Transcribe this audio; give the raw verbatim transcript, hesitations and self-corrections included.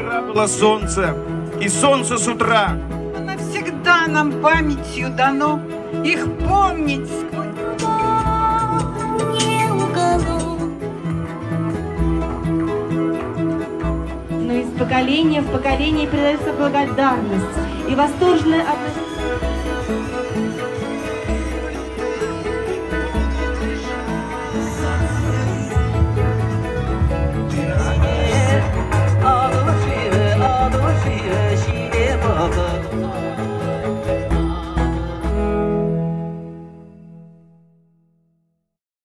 Вчера было солнце, и солнце с утра. Навсегда нам памятью дано их помнить сквозь. Но из поколения в поколение передается благодарность и восторженное отношение.